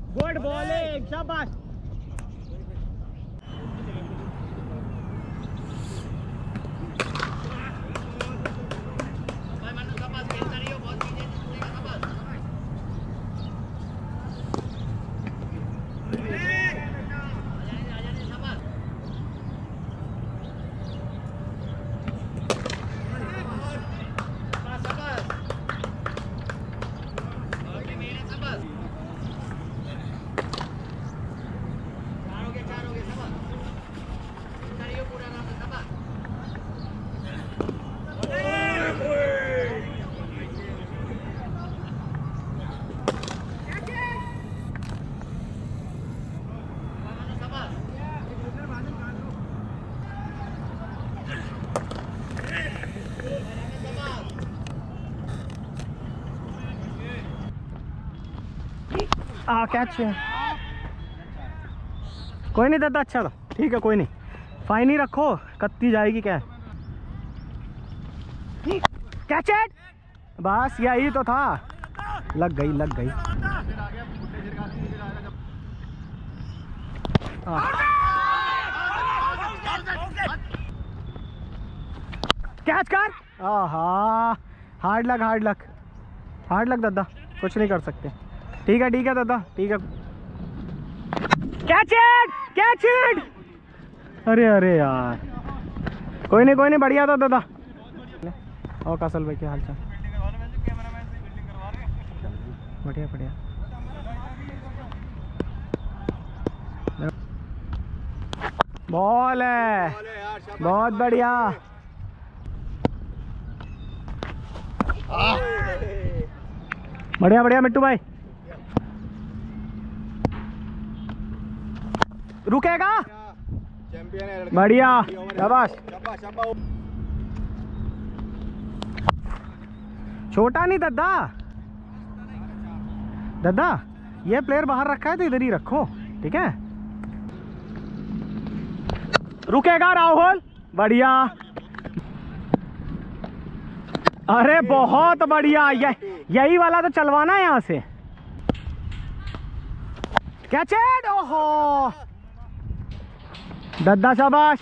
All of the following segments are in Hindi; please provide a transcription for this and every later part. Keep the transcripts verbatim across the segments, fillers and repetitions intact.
गुड बॉलिंग, शाबाश। आ कैच है, कोई नहीं दादा, अच्छा था, ठीक है, कोई नहीं, फाइन ही रखो, कत्ती जाएगी क्या। कैच इट, बस यही तो था, लग गई लग गई। कैच कर, आहा, hard luck hard luck hard luck दादा, कुछ नहीं कर सकते। ठीक है ठीक है दादा, ठीक है। कैच इट कैच इट, अरे अरे यार, कोई नहीं कोई नहीं, बढ़िया था दादा। और कासल भाई क्या हाल चाल? बढ़िया बढ़िया। बॉल है, बहुत बढ़िया। बढ़िया बढ़िया मिट्टू भाई, रुकेगा, बढ़िया, शाबाश। छोटा नहीं दादा, दादा ये प्लेयर बाहर रखा है तो इधर ही रखो, ठीक है। रुकेगा राहुल, बढ़िया, अरे बहुत बढ़िया, ये यही वाला तो चलवाना है यहाँ से। कैच इट, ओहो दादा, शाबाश।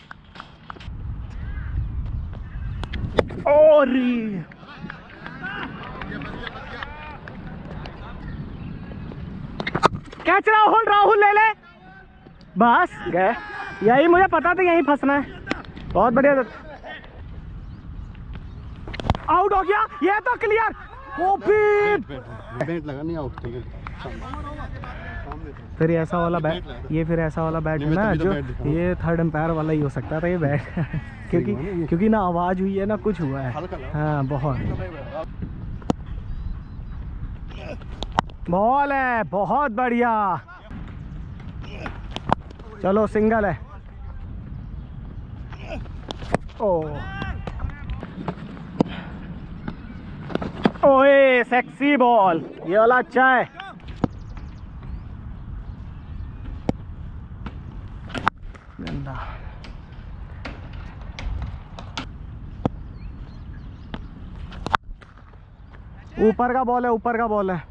और कैच, राहुल राहुल ले ले, बस गए, यही मुझे पता था, यही फंसना है। बहुत बढ़िया, आउट हो गया, ये तो क्लियर। बैट लगा नहीं, आउट तो फिर ऐसा वाला बैट, ये फिर ऐसा वाला बैट है ना जो, ये थर्ड एम्पायर वाला ही हो सकता था ये बैट। क्योंकि क्योंकि ना आवाज हुई है ना कुछ हुआ है। हाँ बहुत, बॉल है, बहुत बढ़िया। चलो सिंगल है। ओ ओए सेक्सी बॉल, ये वाला अच्छा है। ऊपर का बॉल है, ऊपर का बॉल है।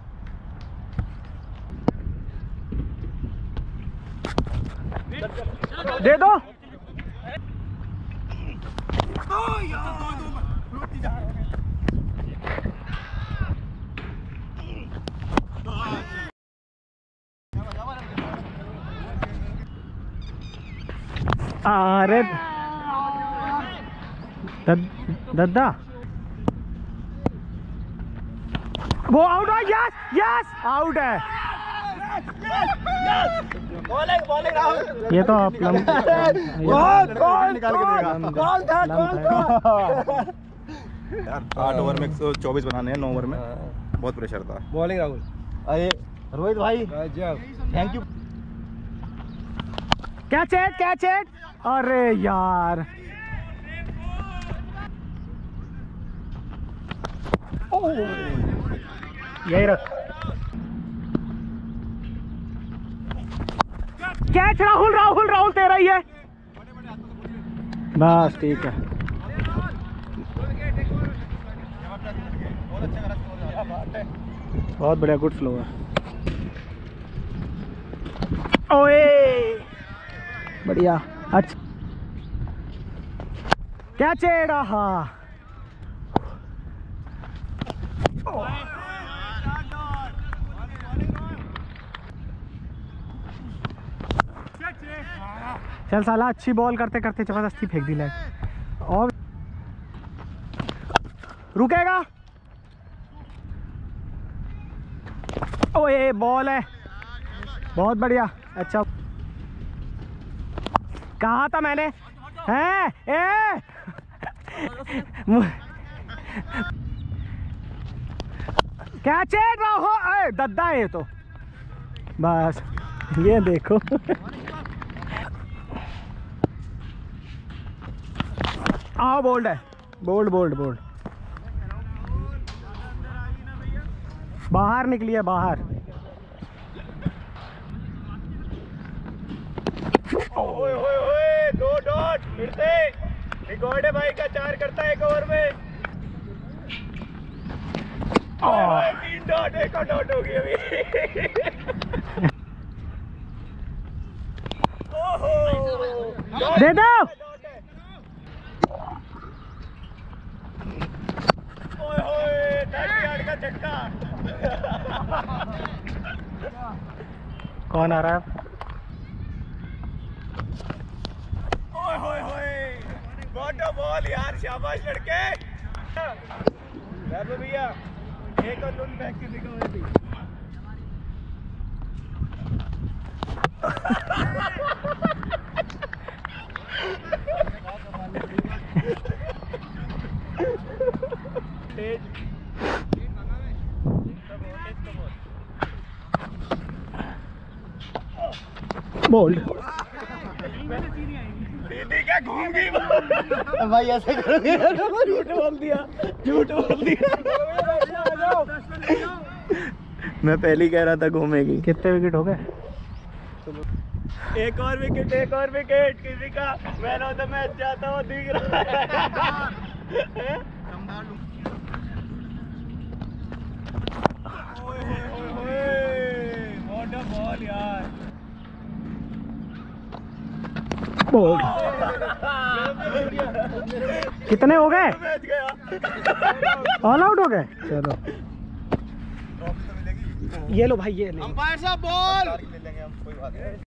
दे दो, अरे दादा वो आउट है, यस यस आउट है। बॉलिंग बॉलिंग राहुल, ये तो आप लम निकाल के देगा। आठ ओवर में एक सौ चौबीस बनाने हैं, नौ ओवर में बहुत प्रेशर था। बॉलिंग राहुल, अरे रोहित भाई thank you. Catch it catch it, अरे यार, यही रख। कैच राहुल राहुल राहुल तेरा ही है, बस ठीक है। बहुत बढ़िया, गुड फ्लो है। ओए बढ़िया। अच्छा क्या चेड़ रहा। चल साला अच्छी बॉल करते करते जबरदस्ती फेंक दी लाइट। और रुकेगा। ओए बॉल है, बहुत बढ़िया। अच्छा कहा था मैंने हैं ए क्या चेट रहा हो। ए, दद्दा है ये तो बस। ये देखो आओ बोल्ड है, बोल्ड बोल्ड बोल्ड। बाहर निकली है बाहर। ओए ओए ओए दो डॉट फिर से रिकॉर्ड है भाई का। चार करता है एक ओवर में। ओए तीन डॉट, एक और डॉट हो गई अभी। ओहो दे दो। ओए होए थर्टी यार्ड का छक्का। कौन आ रहा है। ओए होए होए व्हाट अ बॉल यार, शाबाश लड़के। वैभव भैया एक और लुन बैक किसी को हुई थी। बोल्ड दीदी क्या घूम गई भाई। ऐसे करोगे झूठ बोल दिया, झूठ बोल दिया। मैं पहले ही कह रहा था घूमेगी। कितने विकेट हो गए। एक और विकेट, एक और विकेट। किसी का मैन ऑफ द मैच जाता हुआ दिख रहा है। ओए होए होए व्हाट अ बॉल यार। बोल्ड कितने हो गए। मैच गया। ऑल आउट हो गए। चलो ये लो भाई, ये ले। अंपायर साहब बॉल ले लेंगे हम, कोई बात नहीं।